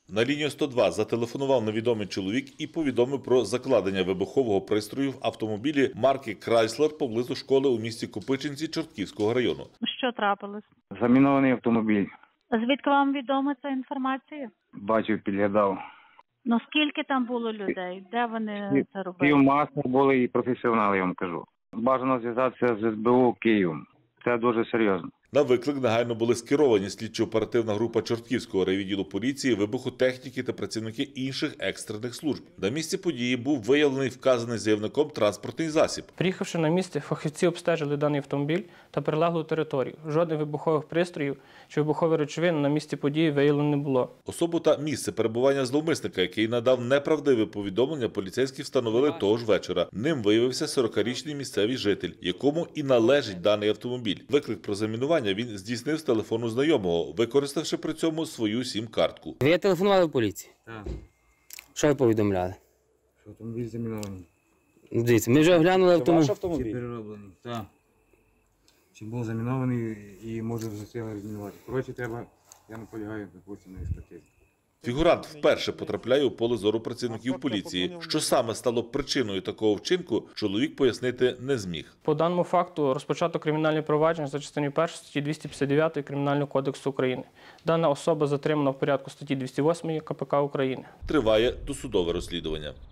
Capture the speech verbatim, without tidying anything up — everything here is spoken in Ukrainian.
На лінію сто два зателефонував невідомий чоловік і повідомив про закладення вибухового пристрою в автомобілі марки «Крайслер» поблизу школи у місті Копичинці Чортківського району. Що трапилось? Замінований автомобіль. Звідки вам відома ця інформація? Бачив, підглядав. Ну скільки там було людей? Де вони це робили? Півмаса були і професіонали, я вам кажу. Бажано зв'язатися з ес бе у Києвом. Це дуже серйозно. На виклик негайно були скеровані слідчо-оперативна група Чортківського райвідділу поліції, вибухотехніки та працівники інших екстрених служб. На місці події був виявлений вказаний заявником транспортний засіб. Приїхавши на місце, фахівці обстежили даний автомобіль та прилеглу територію. Жодних вибухових пристроїв чи вибухових речовин на місці події виявлено не було. Особу та місце перебування зловмисника, який надав неправдиве повідомлення, поліцейські встановили того ж вечора. Ним виявився сорокарічний місцевий житель, якому і належить даний автомобіль. Виклик про замінування він здійснив з телефону знайомого, використавши при цьому свою сім-картку. Ви телефонували в поліцію? Так. Що ви повідомляли? Що автомобіль замінований. Ну, дивіться, ми вже оглянули автомобіль. Чи перероблений? Так. Чи був замінований і може вже сили розмінувати. Коротше, треба, я наполягаю, допустимо, на експертизі. Фігурант вперше потрапляє у поле зору працівників поліції. Що саме стало причиною такого вчинку, чоловік пояснити не зміг. По даному факту розпочато кримінальне провадження за частиною першої статті двісті п'ятдесят дев'ять Кримінального кодексу України. Дана особа затримана в порядку статті двісті восьмої ка пе ка України. Триває досудове розслідування.